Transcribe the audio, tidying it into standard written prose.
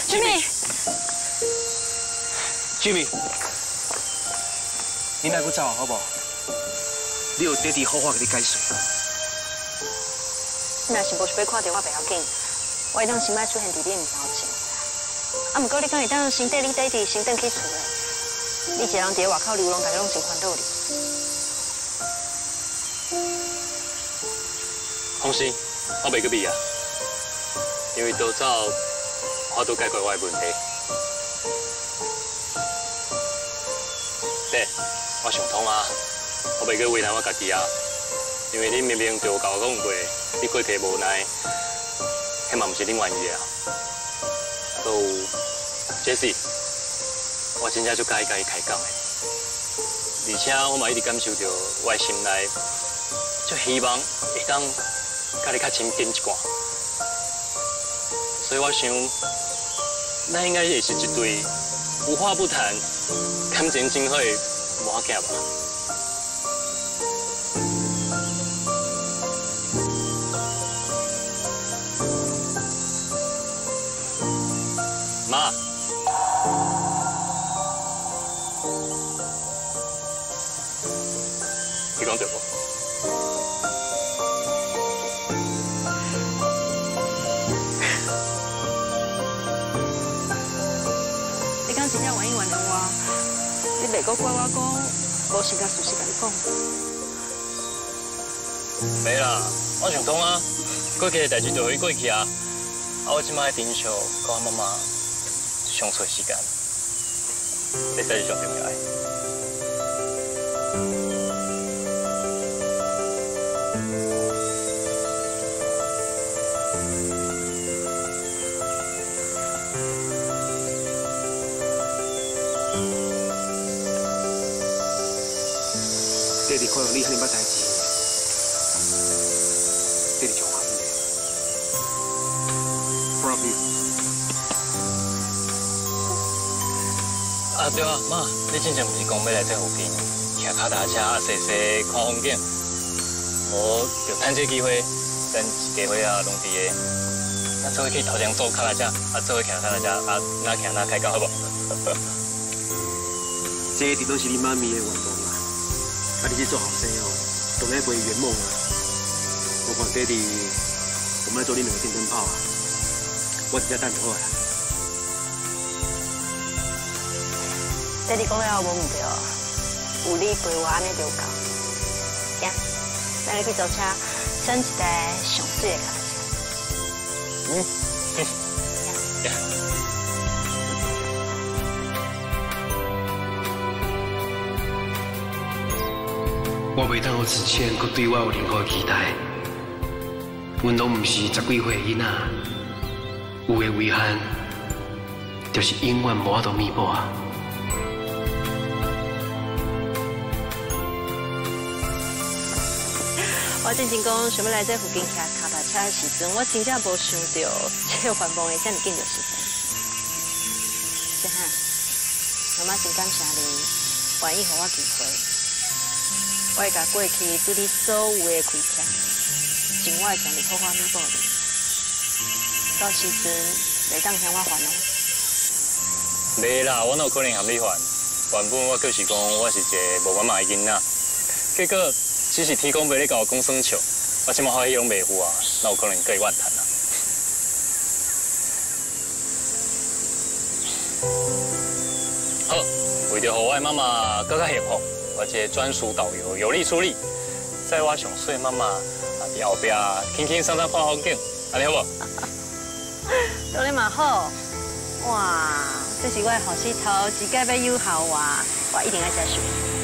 Jimmy， 你莫搁走啊，好不好？你有爹地好好给你解释。 你若是无想要看到我，袂要紧，我会当先摆出现伫你面头前。啊，不过你敢会当先缀你爹地先转去厝咧？你一个人伫外口流浪，大家拢真烦恼哩。 放心，我袂去比啊，因为多早我都解决我的问题。爹，我想通啊，我袂去为难我家己啊，因为你明明对我甲我讲过，你过去无奈，迄嘛毋是恁愿意的啊。还有 Jessie， 我真正就甲伊开讲的，而且我嘛一直感受到我的心内，就希望会当甲你较亲近一寡，所以我想，咱应该会是一对无话不谈、感情真好的魔仔吧。妈，你讲对不？ 你敢真正愿意原谅我？你袂阁怪我讲无实甲事实甲你讲。 没啦，我想通啊，过去的代志就会过去啊。啊，我即摆珍惜跟我妈妈相处的时间，这才是上重要的。 爹地看到你遐尼捌代志，爹地就欢喜。Proud of you。 啊对啊，妈，你之前不是讲要来这附近骑脚踏车啊，踅踅看风景？我就趁这机会，咱一家伙啊，拢伫个，咱做伙去头前坐脚踏车，啊，做伙骑脚踏车，啊，哪骑哪开讲好不？ 这一定都是你妈咪的愿望啦。啊，你去做后生哦，当然袂圆梦啊。我看爹地，我们来做你两个电灯泡啊，我直接等就好啦。 爹地讲了无毋对，有你陪我安尼就够。行，咱去坐车，选一台上水的脚踏车。 行。 我袂当有之前，佮对我有任何期待。阮拢毋是10几岁的囡仔，有的遗憾，就是永远无法度弥补啊。 我真正讲想要来这附近骑脚踏车的时阵，我真正无想到这个愿望会这么紧就实现。小汉，妈妈真感谢你，愿意给我机会。我会甲过去对你所有的亏欠，尽我的全力好好弥补你。到时阵袂当向我还哦。 袂啦，我哪有可能向你还？原本我就是讲我是一个无妈妈的囡仔，结果只是天公袂咧甲我讲算笑，我即马欢喜拢袂赴啊，哪有可能跟伊怨叹啊？好，为着让我的妈妈更加幸福。我一个专属导游，有力出力，载我上水妈妈啊，伫后壁轻轻松松看风景，安尼好无？ 当然嘛好，哇，这是我的好势头，一届要有效哇，我一定要接受。